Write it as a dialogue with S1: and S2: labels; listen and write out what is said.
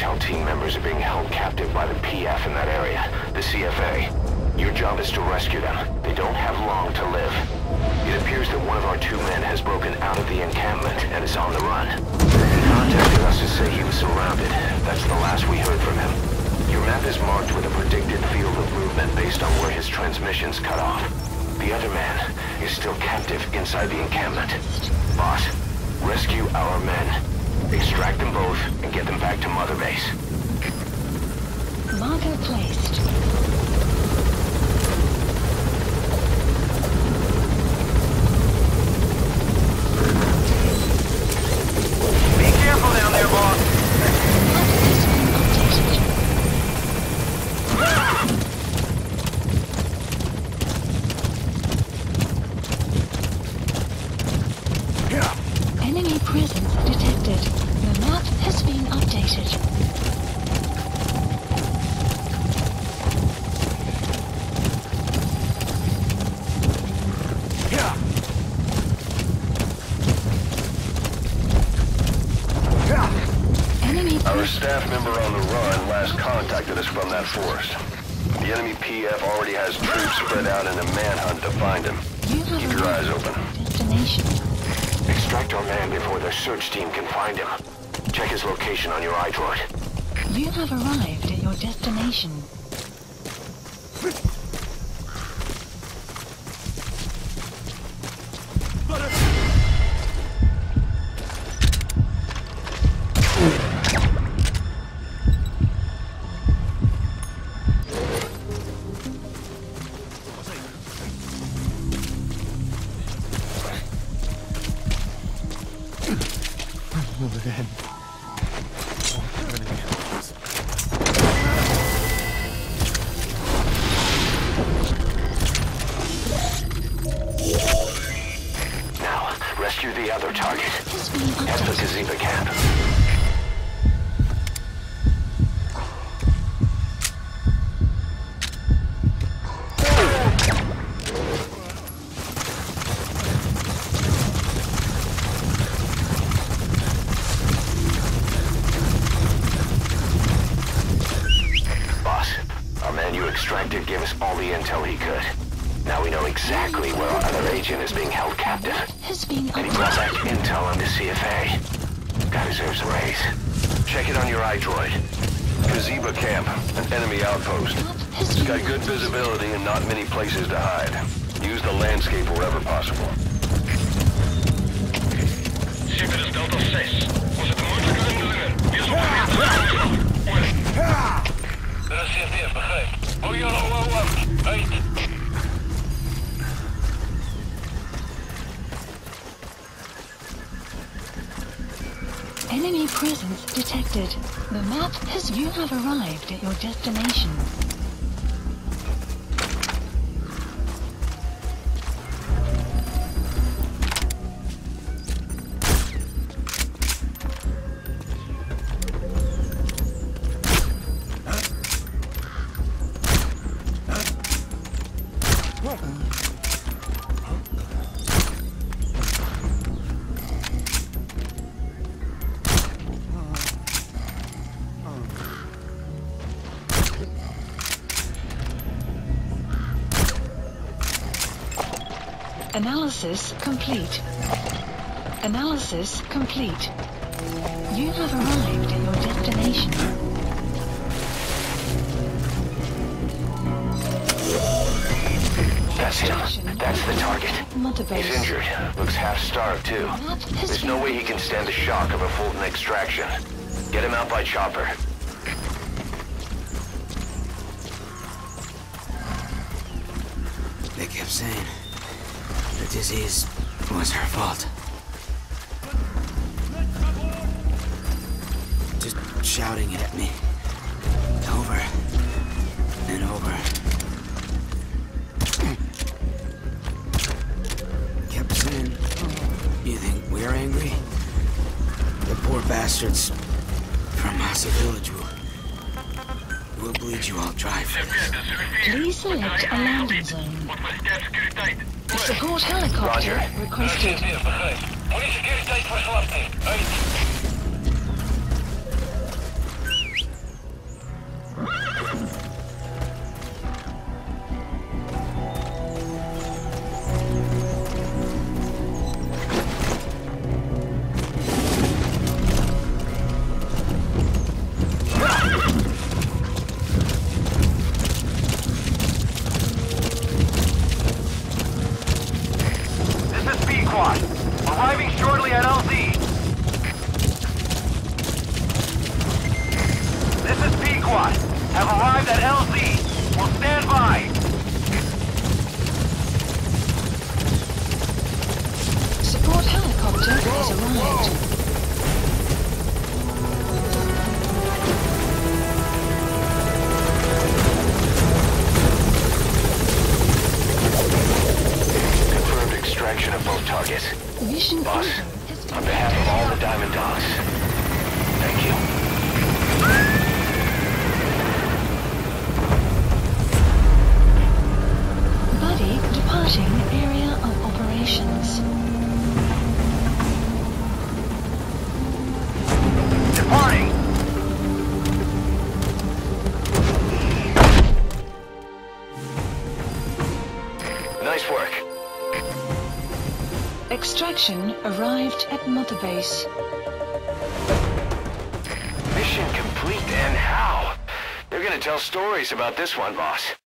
S1: intel team members are being held captive by the PF in that area, the CFA. Your job is to rescue them. They don't have long to live. It appears that one of our 2 men has broken out of the encampment and is on the run. He contacted us to say he was surrounded. That's the last we heard from him. Your map is marked with a predicted field of movement based on where his transmissions cut off. The other man is still captive inside the encampment. Boss, rescue our men. Extract them both and get them back to Mother Base.
S2: Marker placed.
S1: Be careful down there, boss.
S2: Enemy presence detected. The map has been updated.
S3: Our staff member on the run last contacted us from that forest. The enemy PF already has troops spread out in a manhunt to find him. Keep your eyes open.
S2: Destination.
S1: Extract our man before their search team can find him. Check his location on your iDroid.
S2: You have arrived at your destination.
S1: Now, rescue the other target. Head for Gazeba camp. Extracted gave us all the intel he could. Now we know exactly where our other agent is being held captive. And he brought back intel on the CFA. Guy deserves a raise. Check it on your iDroid.
S3: Gazeba camp, an enemy outpost. It's got good visibility and not many places to hide. Use the landscape wherever possible.
S4: Sicheres Delta 6. Onze de moeilijke indelingen. Hier is op de CFD, begrijp. Oh ja, uit.
S2: Enemy presence detected. The map has... You have arrived at your destination. Analysis complete. Analysis complete. You have arrived at your destination.
S1: That's him. That's the target.
S2: Mother Base.
S1: He's injured. Looks half-starved, too. There's no way he can stand the shock of a Fulton extraction. Get him out by chopper.
S5: They kept saying the disease was her fault. Just shouting it at me. Over and over. Kept saying, you think we're angry? The poor bastards from Massa Village will bleed you all dry for this.
S2: Please select a landing zone. Support helicopter requested. sector has arrived.
S1: Confirmed extraction of both targets.
S2: Mission
S1: Boss,
S2: info has been
S1: on behalf of all the Diamond Dogs, thank you.
S2: Buddy departing area of operations.
S3: Departing!
S1: Nice work.
S2: Extraction arrived at Mother Base.
S1: Mission complete, and how? They're gonna tell stories about this one, boss.